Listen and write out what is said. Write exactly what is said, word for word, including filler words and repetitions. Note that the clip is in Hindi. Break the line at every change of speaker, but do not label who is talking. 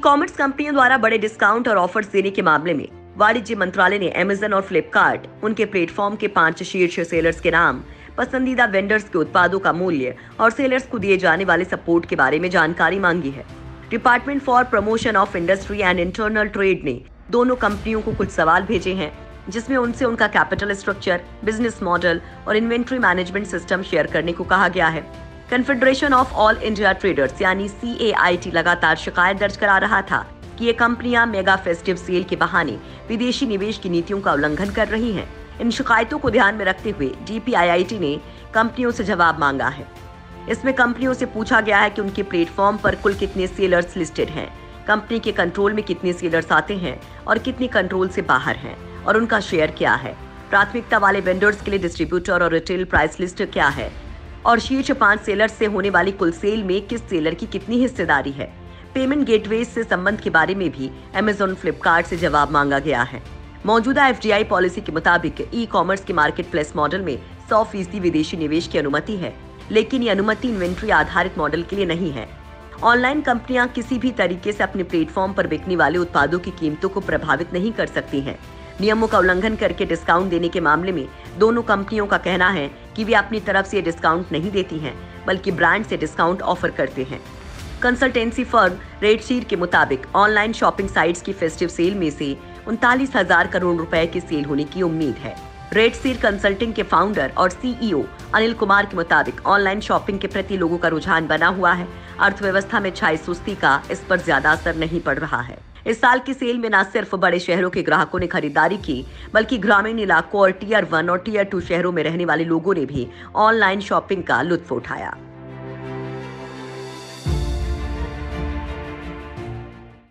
कॉमर्स कंपनियों द्वारा बड़े डिस्काउंट और ऑफर्स देने के मामले में वाणिज्य मंत्रालय ने अमेज़न और फ्लिपकार्ट, उनके प्लेटफॉर्म के पांच शीर्ष सेलर्स के नाम, पसंदीदा वेंडर्स के उत्पादों का मूल्य और सेलर्स को दिए जाने वाले सपोर्ट के बारे में जानकारी मांगी है। Department for promotion of industry and internal trade ने दोनों कंपनियों को कुछ सवाल भेजे हैं, जिसमें उनसे उनका कैपिटल स्ट्रक्चर, बिजनेस मॉडल और इन्वेंट्री मैनेजमेंट सिस्टम शेयर करने को कहा गया है। Confederation of all India traders यानी सी ए आई टी लगातार शिकायत दर्ज करा रहा था कि ये कंपनियां मेगा फेस्टिव सेल के बहाने विदेशी निवेश की नीतियों का उल्लंघन कर रही हैं। इन शिकायतों को ध्यान में रखते हुए D P I I T ने कंपनियों से जवाब मांगा है। इसमें कंपनियों से पूछा गया है कि उनके प्लेटफॉर्म पर कुल कितने सेलर्स लिस्टेड हैं, कंपनी के कंट्रोल में कितने सेलर्स आते हैं और कितने कंट्रोल से बाहर हैं और उनका शेयर क्या है, प्राथमिकता वाले वेंडर्स के लिए डिस्ट्रीब्यूटर और रिटेल प्राइस लिस्ट क्या है और शीर्ष पांच सेलर्स से होने वाली कुल सेल में किस सेलर की कितनी हिस्सेदारी है। पेमेंट गेटवेज से संबंध के बारे में भी अमेज़न, फ्लिपकार्ट से जवाब मांगा गया है। मौजूदा एफ डी आई पॉलिसी के मुताबिक ई कॉमर्स के मार्केट प्लेस मॉडल में सौ फीसदी विदेशी निवेश की अनुमति है, लेकिन ये अनुमति इन्वेंट्री आधारित मॉडल के लिए नहीं है। ऑनलाइन कंपनियां किसी भी तरीके से अपने प्लेटफॉर्म पर बिकने वाले उत्पादों की कीमतों को प्रभावित नहीं कर सकती हैं। नियमों का उल्लंघन करके डिस्काउंट देने के मामले में दोनों कंपनियों का कहना है कि वे अपनी तरफ से डिस्काउंट नहीं देती हैं, बल्कि ब्रांड से डिस्काउंट ऑफर करते हैं। कंसल्टेंसी फर्म रेडशीर के मुताबिक ऑनलाइन शॉपिंग साइट्स की फेस्टिव सेल में से उनतालीस हजार करोड़ रुपए की सेल होने की उम्मीद है। रेडशीर कंसल्टिंग के फाउंडर और सी ई ओ अनिल कुमार के मुताबिक ऑनलाइन शॉपिंग के प्रति लोगों का रुझान बना हुआ है। अर्थव्यवस्था में छाई सुस्ती का इस पर ज्यादा असर नहीं पड़ रहा है। इस साल की सेल में न सिर्फ बड़े शहरों के ग्राहकों ने खरीदारी की, बल्कि ग्रामीण इलाकों और टीयर वन और टीयर टू शहरों में रहने वाले लोगों ने भी ऑनलाइन शॉपिंग का लुत्फ उठाया।